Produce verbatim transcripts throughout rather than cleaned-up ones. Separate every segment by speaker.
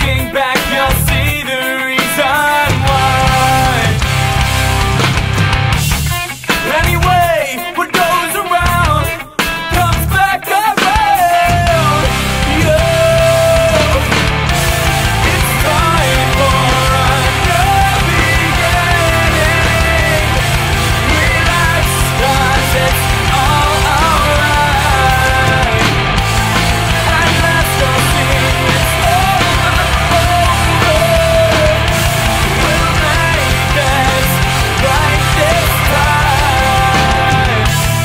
Speaker 1: Looking back, you'll see the reason why. Anyway, what goes around comes back around. Yeah. It's time for a new beginning. Relax, 'cause it's all alright. And let's go sing this over, over. We'll make this right this time.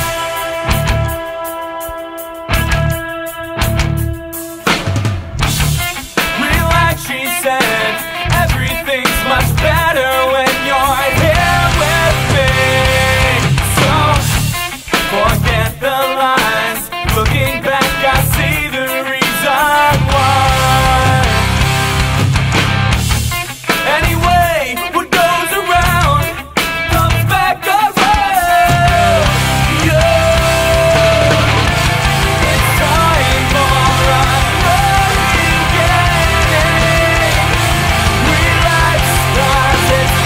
Speaker 1: Relax, she said. Everything's much better when you're here with me. So forget the lines. Looking back, I see the reason why. Anyway, what goes around comes back around. Yeah. It's time for a new beginning. Relax, 'cause it's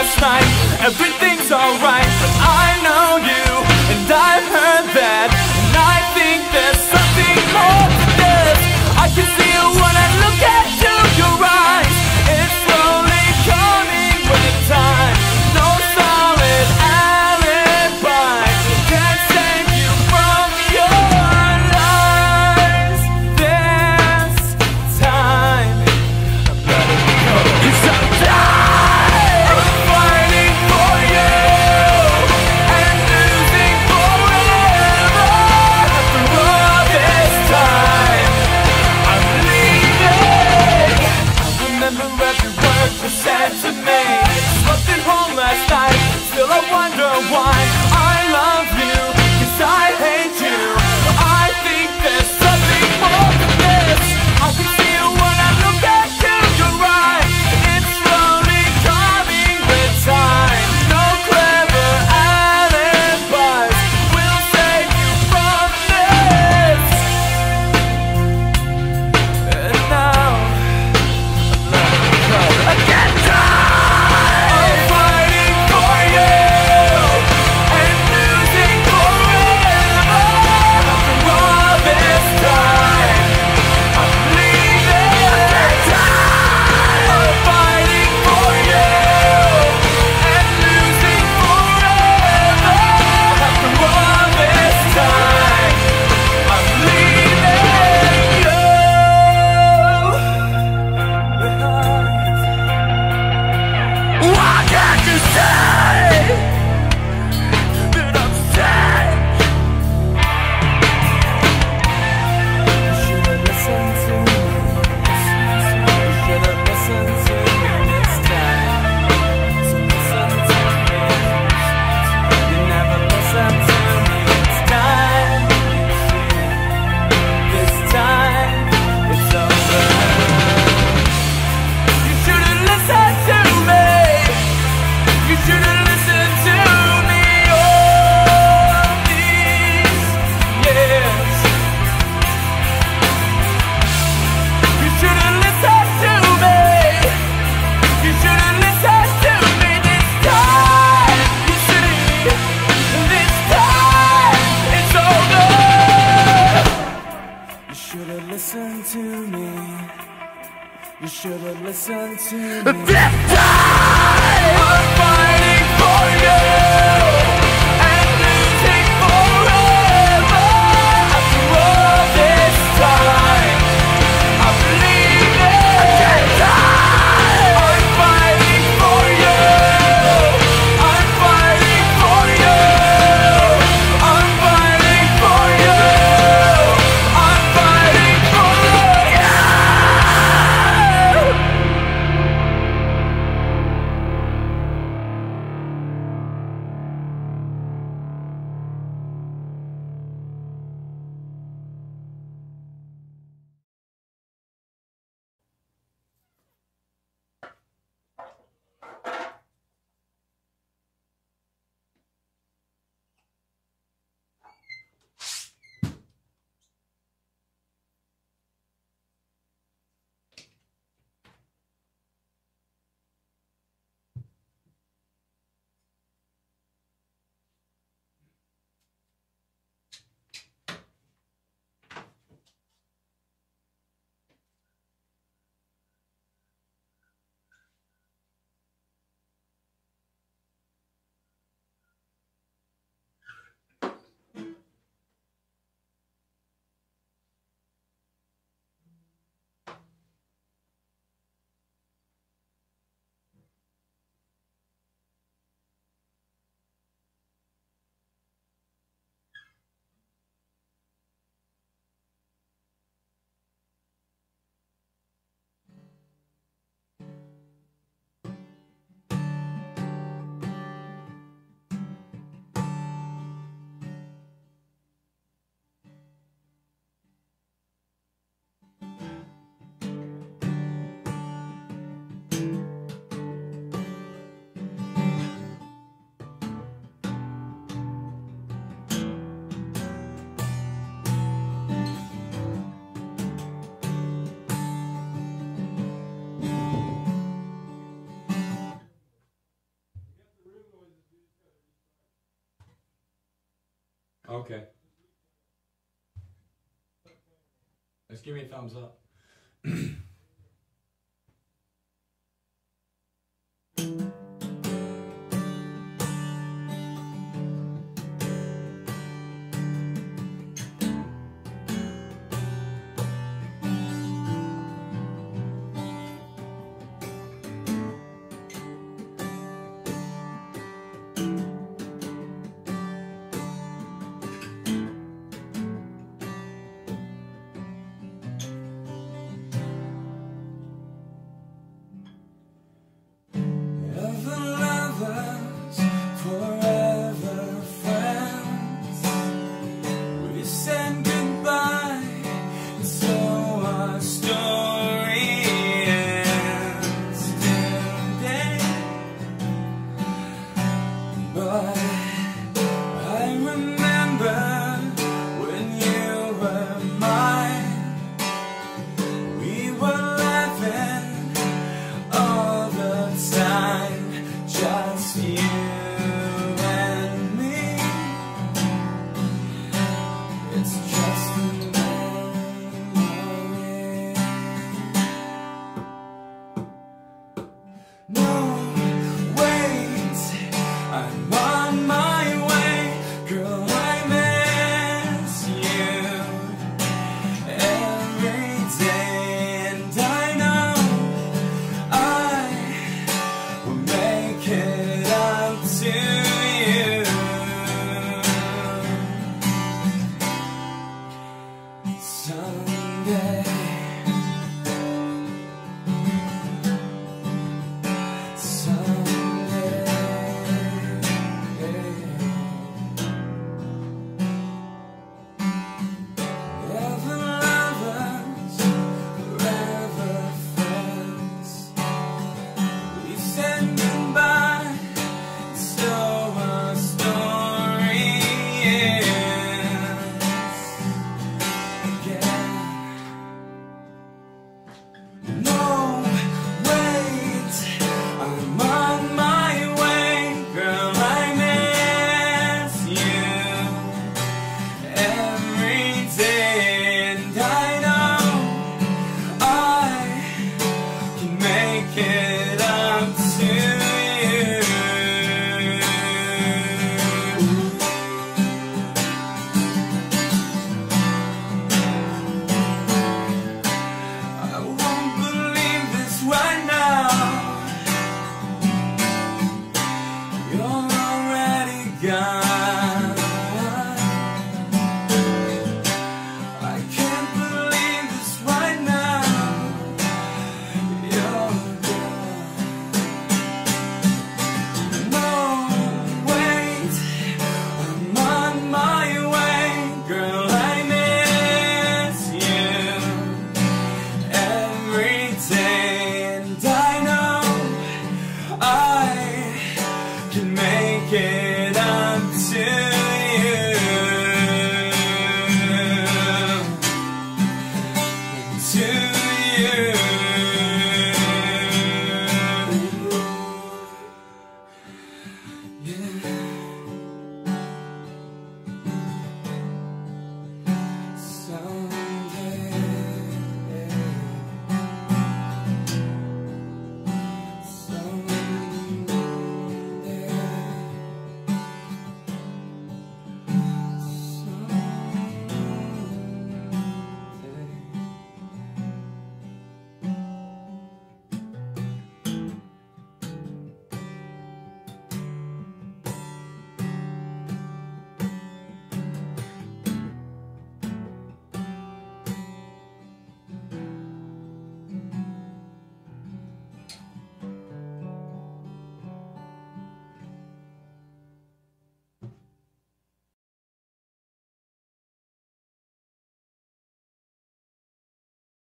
Speaker 1: last night. Everything's alright, but I know you, and I've heard that, and I think there's something more to this. I can see it when I look at you, your eyes. It's slowly coming with time. No solid alibi can save you from your lies. This time, I'm letting go. 'Cause I'm tired of fighting for you and losing forever. After all this time, I'm leaving. I remember every word you said to me. Slept at home last night, still I wonder why. I love you, 'cause I hate you. I think there's something more to this. I can see it when I look at you, you're right. It's slowly coming with time. No clever alibis will save you from this. And now I'm letting go. I get tired of fighting for you and losing forever. After all this time, I'm leaving. I get tired of fighting for you and losing forever. After all this time, I'm leaving you behind. Why can't you say that I'm sad? You should've listened to me. You should've listened to me this time. So listen to me. You never listened to me. It's time. This time, it's over. You should've listened to me. You should've listened to me all these years. You should've listened to me. You should've listened to me this time. You see, this time it's over. You should've listened to me. You should've listened to me. This time I'm fighting for you and losing forever. After all this time, I'm leaving. I get tired. I'm fighting for you. I'm fighting for you. I'm fighting for you. I'm fighting for you.
Speaker 2: Okay. Just give me a thumbs up.